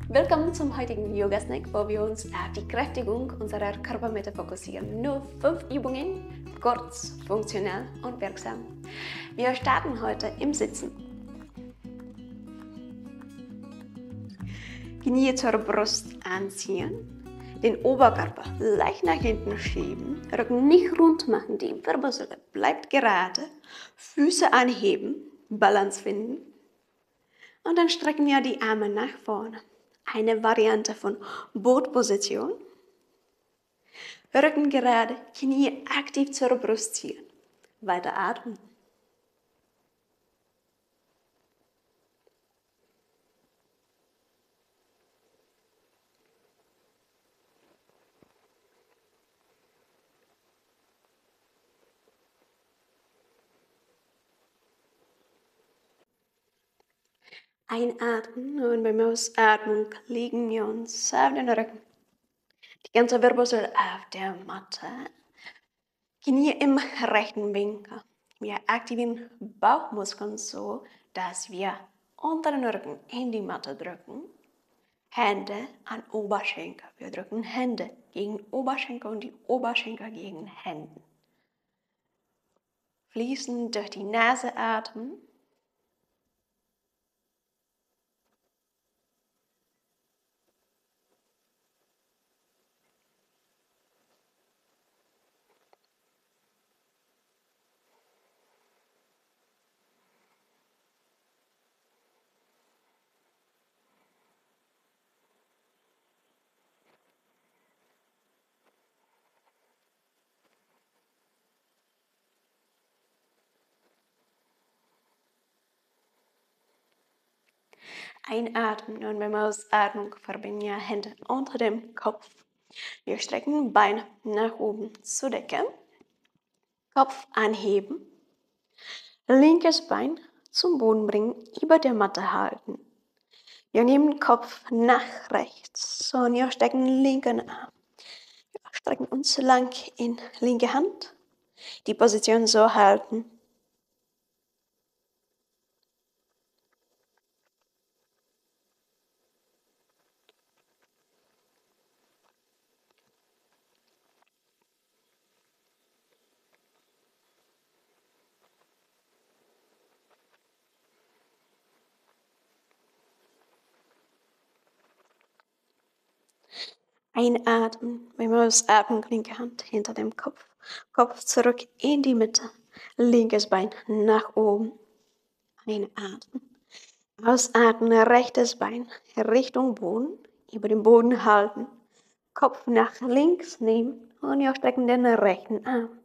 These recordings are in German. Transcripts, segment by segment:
Willkommen zum heutigen Yoga-Snack, wo wir uns auf die Kräftigung unserer Körpermitte fokussieren. Nur 5 Übungen, kurz, funktional und wirksam. Wir starten heute im Sitzen. Knie zur Brust anziehen, den Oberkörper leicht nach hinten schieben, Rücken nicht rund machen, die Wirbelsäule bleibt gerade, Füße anheben, Balance finden und dann strecken wir die Arme nach vorne. Eine Variante von Bootposition. Rücken gerade, Knie aktiv zur Brust ziehen. Weiter atmen. Einatmen und beim Ausatmen legen wir uns auf den Rücken. Die ganze Wirbelsäule auf der Matte. Knie im rechten Winkel. Wir aktivieren Bauchmuskeln so, dass wir unter den Rücken in die Matte drücken. Hände an Oberschenkel. Wir drücken Hände gegen Oberschenkel und die Oberschenkel gegen Hände. Fließend durch die Nase atmen. Einatmen und beim Ausatmen verbinden wir Hände unter dem Kopf. Wir strecken Beine nach oben zur Decke. Kopf anheben. Linkes Bein zum Boden bringen, über der Matte halten. Wir nehmen Kopf nach rechts und wir stecken linken Arm. Wir strecken uns lang in linke Hand. Die Position so halten. Einatmen, beim Ausatmen linke Hand hinter dem Kopf. Kopf zurück in die Mitte. Linkes Bein nach oben. Einatmen. Ausatmen, rechtes Bein Richtung Boden. Über den Boden halten. Kopf nach links nehmen und wir strecken den rechten Arm.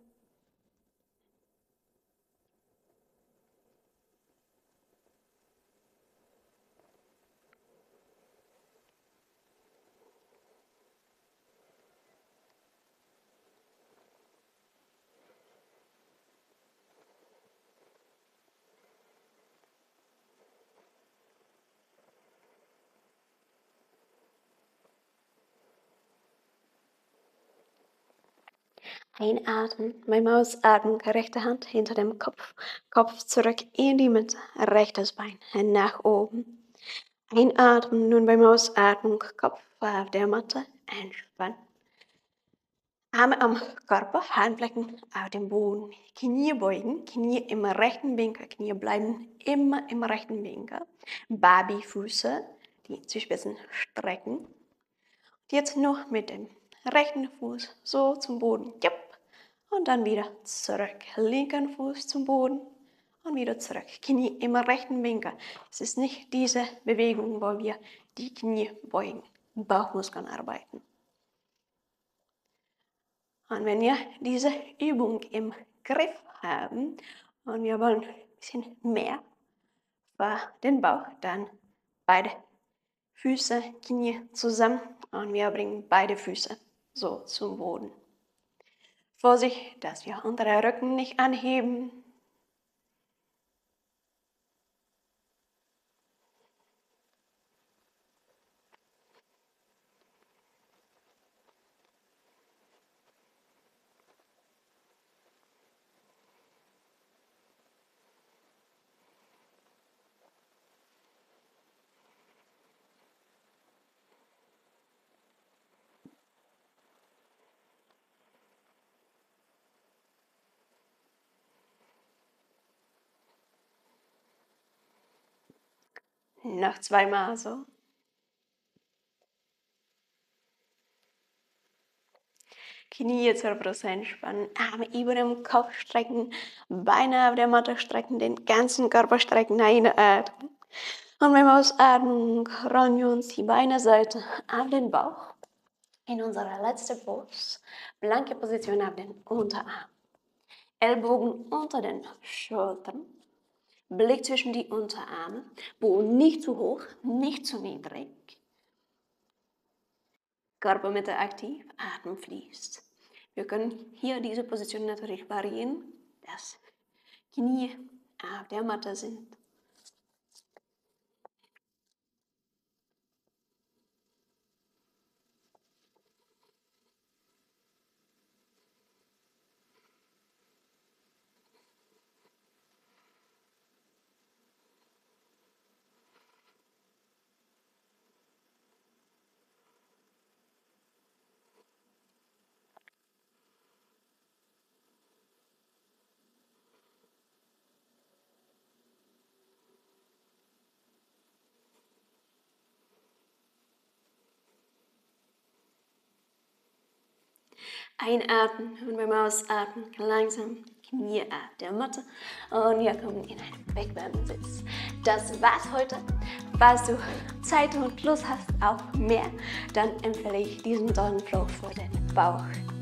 Einatmen, beim Ausatmen rechte Hand hinter dem Kopf. Kopf zurück in die Mitte, rechtes Bein nach oben. Einatmen, nun beim Ausatmen Kopf auf der Matte, entspannen. Arme am Körper, Handflächen auf dem Boden. Knie beugen, Knie im rechten Winkel. Knie bleiben immer im rechten Winkel. Babyfüße, die Zehenspitzen strecken. Und jetzt nur mit dem rechten Fuß so zum Boden. Jupp. Und dann wieder zurück. Linken Fuß zum Boden und wieder zurück. Knie im rechten Winkel. Es ist nicht diese Bewegung, wo wir die Knie beugen, Bauchmuskeln arbeiten. Und wenn wir diese Übung im Griff haben und wir wollen ein bisschen mehr für den Bauch, dann beide Füße, Knie zusammen und wir bringen beide Füße so zum Boden. Vorsicht, dass wir unseren Rücken nicht anheben. Noch zweimal so. Knie zur Brust entspannen, Arme über dem Kopf strecken, Beine auf der Matte strecken, den ganzen Körper strecken, einatmen. Und beim Ausatmen rollen wir uns die Beine Seite auf den Bauch. In unserer letzten Pose, blanke Position auf den Unterarm. Ellbogen unter den Schultern, Blick zwischen die Unterarme, Boden nicht zu hoch, nicht zu niedrig. Körpermitte aktiv, Atmen fließt. Wir können hier diese Position natürlich variieren, dass Knie auf der Matte sind. Einatmen und beim Ausatmen langsam Knie auf der Matte und wir kommen in einen Bequemen-Sitz. Das war's heute. Falls du Zeit und Lust hast auf mehr, dann empfehle ich diesen tollen Flow für den Bauch.